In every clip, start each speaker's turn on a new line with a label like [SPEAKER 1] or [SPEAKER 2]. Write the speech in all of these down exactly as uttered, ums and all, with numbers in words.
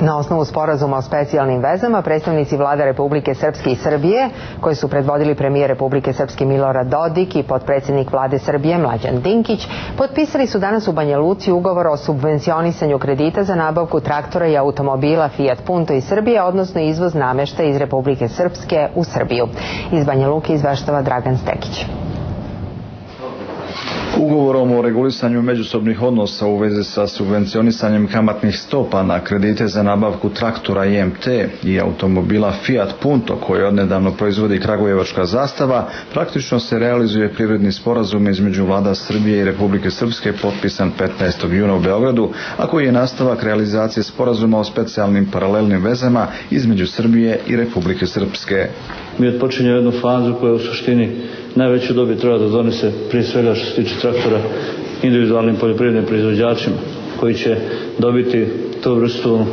[SPEAKER 1] Na osnovu sporazuma o specijalnim vezama, predstavnici vlade Republike Srpske i Srbije, koji su predvodili premijer Republike Srpske Milorad Dodik i potpredsjednik vlade Srbije Mlađan Dinkić, potpisali su danas u Banja Luci ugovor o subvencionisanju kredita za nabavku traktora i automobila Fiat Punto iz Srbije, odnosno izvoz nameštaja iz Republike Srpske u Srbiju. Iz Banja Luke izveštava Dragan Stekić.
[SPEAKER 2] Ugovorom o regulisanju međusobnih odnosa u vezi sa subvencionisanjem kamatnih stopa na kredite za nabavku traktora I M T i automobila Fiat Punto, koje odnedavno proizvodi kragujevačka zastava, praktično se realizuje privredni sporazum između vlada Srbije i Republike Srpske potpisan petnaestog juna u Beogradu, a koji je nastavak realizacije sporazuma o specijalnim paralelnim vezama između Srbije i Republike Srpske.
[SPEAKER 3] Mi odpočinjemo jednu fazu koja u suštini najveću dobit treba da donese prije svega što se tiče traktora individualnim poljoprivrednim proizvođačima koji će dobiti tu vrstu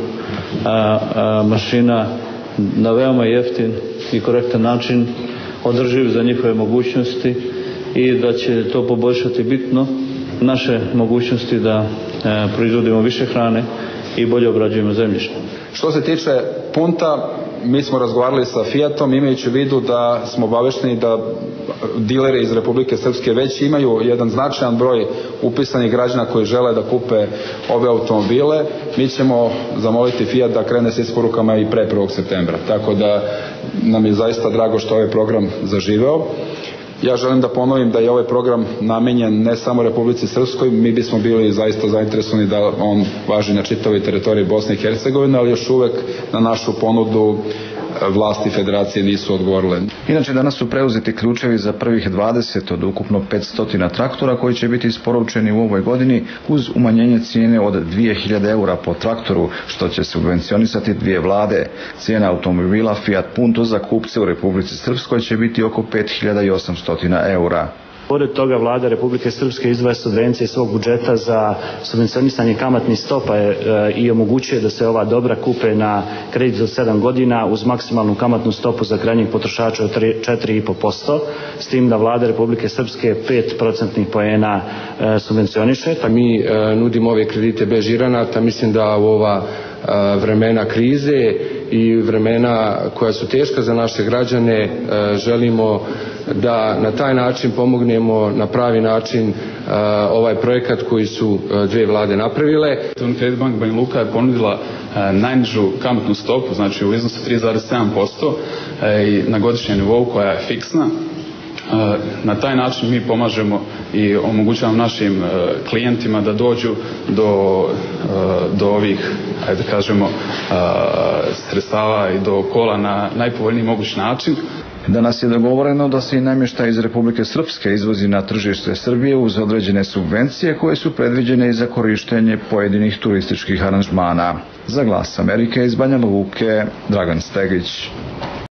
[SPEAKER 3] a, a, mašina na veoma jeftin i korektan način, održiv za njihove mogućnosti i da će to poboljšati bitno naše mogućnosti da a, proizvodimo više hrane i bolje obrađujemo zemljište.
[SPEAKER 4] Što se tiče Punta, mi smo razgovarali sa Fiatom imajući u vidu da smo obavešteni da dileri iz Republike Srpske već imaju jedan značajan broj upisanih građana koji žele da kupe ove automobile. Mi ćemo zamoliti Fiat da krene sa isporukama i pre prvog septembra. Tako da nam je zaista drago što ovaj program zaživeo. Ja želim da ponovim da je ovaj program namenjen ne samo Republici Srpskoj, mi bismo bili zaista zainteresovani da on važi na čitavoj teritoriji Bosne i Hercegovine, ali još uvek na našu ponudu vlasti federacije nisu odgovorile.
[SPEAKER 2] Inače, danas su preuzeti ključevi za prvih dvadeset od ukupno petsto traktora koji će biti isporučeni u ovoj godini uz umanjenje cijene od dvije hiljade eura po traktoru, što će subvencionisati dvije vlade. Cijena automobila Fiat Punto za kupce u Republici Srpskoj će biti oko pet hiljada osamsto eura.
[SPEAKER 5] Pored toga, vlada Republike Srpske izdvaja subvencije svog budžeta za subvencionisanje kamatnih stopa e, i omogućuje da se ova dobra kupe na kredit od sedam godina uz maksimalnu kamatnu stopu za krajnjeg potrošača od četiri i po posto, s tim da vlada Republike Srpske pet procentnih poena e, subvencioniše.
[SPEAKER 6] Mi e, nudimo ove kredite bez žiranata, mislim da u ova e, vremena krize i vremena koja su teška za naše građane e, želimo da na taj način pomognemo na pravi način uh, ovaj projekat koji su uh, dvije vlade napravile.
[SPEAKER 7] Unicredit Bank Banja Luka je ponudila uh, najnižu kamatnu stopu, znači u iznosu tri zarez sedam posto uh, i na godišnjem nivou koja je fiksna. Uh, na taj način mi pomažemo i omogućavamo našim uh, klijentima da dođu do, uh, do ovih, ajde da kažemo, uh, sredstava i do kola na najpovoljniji mogući način.
[SPEAKER 2] Danas je dogovoreno da se i namještaj iz Republike Srpske izvozi na tržište Srbije uz određene subvencije koje su predviđene i za korištenje pojedinih turističkih aranžmana. Za Glas Amerike iz Banja Luke, Dragan Stegić.